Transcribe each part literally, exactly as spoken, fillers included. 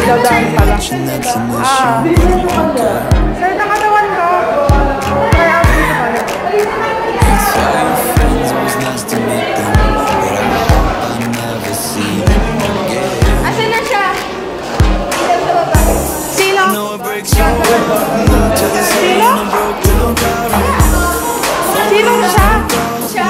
Dadaan pala. Ah. Sir, nakatawan ko. Try out dito pala. Asan na siya? Sino? Sino? Sinong siya? Siya.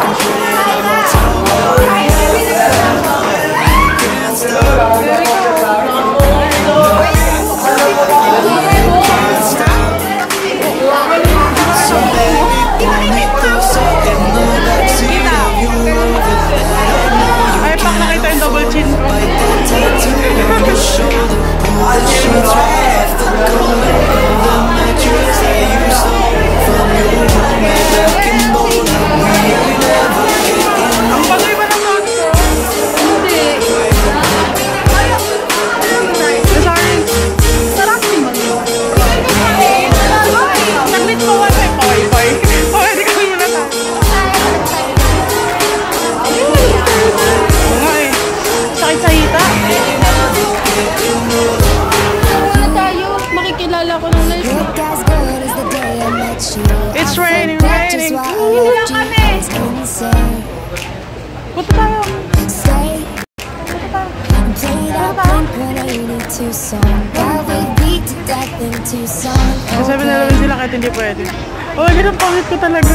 Ay, pang nakita yung double chin ko. Ang bagay ba ng notes ko? Hindi. Sorry. Sarap naman yun. Saglit mo wala yung paway-paway. Pwede ka muna tayo. Nga eh. Sakit sa hita. Wala tayo. Makikilala ko ng life. It's raining, raining. Wala kami. Punta tayo. Sa seven eleven sila kahit hindi pwede. Oh, ganun pangit ko talaga.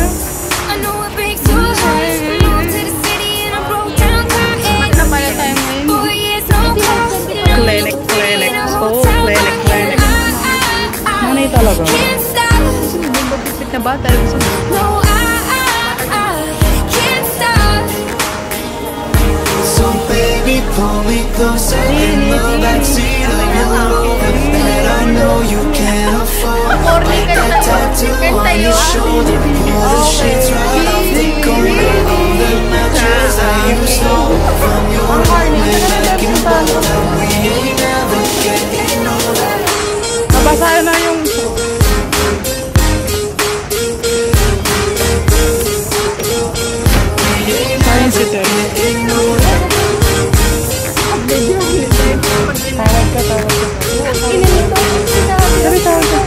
Na pala tayo ngayon. Clinic, clinic. Oh, clinic, clinic. Nanay talaga. Bumabipit na ba? Tayo gusto mo. So baby, pull me closer in the backseat of your Rover that I know you can't afford. Like that tattoo on your shoulder, pull the sheets right off the corner of the mattress that you stole from your roommate back in Boulder. We ain't never getting older. Nabasa na yung... Science ito. Tawag ka, tawag ka. Sabi, tawag ka.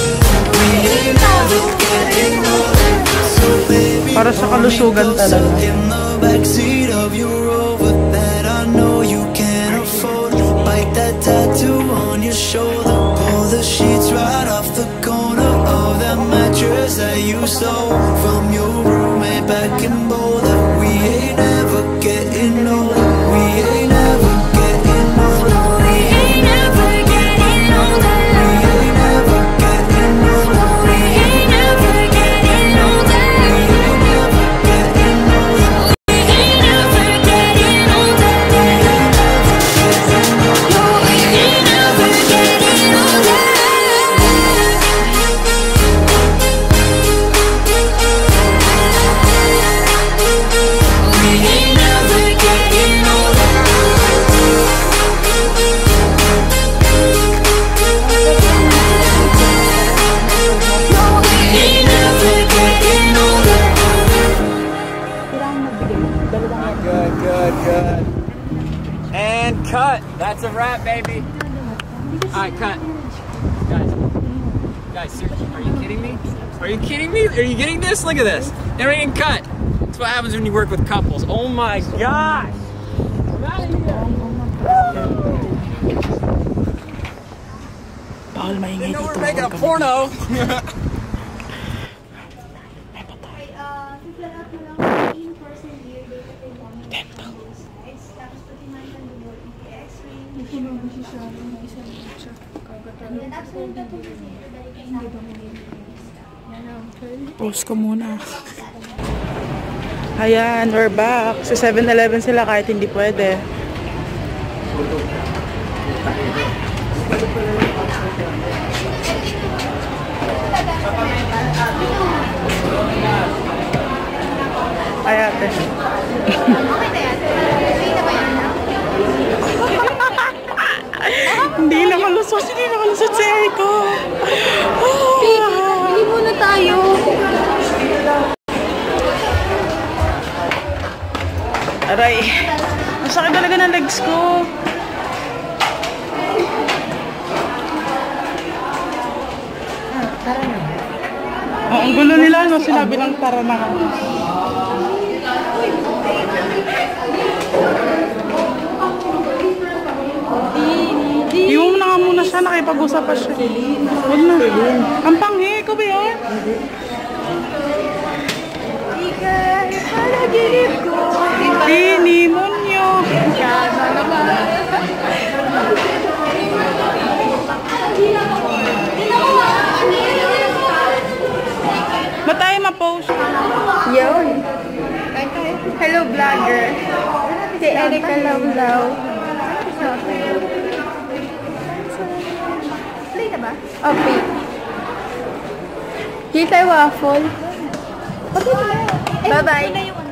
Para sa kalusugan talaga. In the backseat of your Rover that I know you can't afford. Bite that tattoo on your shoulder. Pull the sheets right off the corner of that mattress that you stole from your roommate back in Boulder. We ain't ever getting older. We ain't ever getting older. We ain't ever getting older. We ain't ever getting older. We ain't ever getting older. We ain't ever getting older. We ain't ever getting older. We ain't ever getting older. Good, good, good. And cut. That's a wrap, baby. All right, cut. Guys, guys, seriously, are you kidding me? Are you kidding me? Are you getting this? Look at this. They're getting cut. That's what happens when you work with couples. Oh my gosh. Bawal maingay Didn't know we dito. were making a porno. Pause ko muna. Ayan, we're back. Sa seven eleven sila kahit hindi pwede. Ay, ate. Hindi nakalusot. Hindi nakalusot si Eriko. Hindi muna tayo. Aray. Ang sakit talaga ng legs ko. na sinabi ng tara na kami. Iwan mo na nga muna siya, nakipag-usap pa siya. Huwag na. Ang panghi, ko ba yun? Tinimonyo. Ba't tayo ma-post? Yun. Hello, vlogger. Si Erika Lawlaw. Play na ba? Okay. Kita waffle. Bye-bye.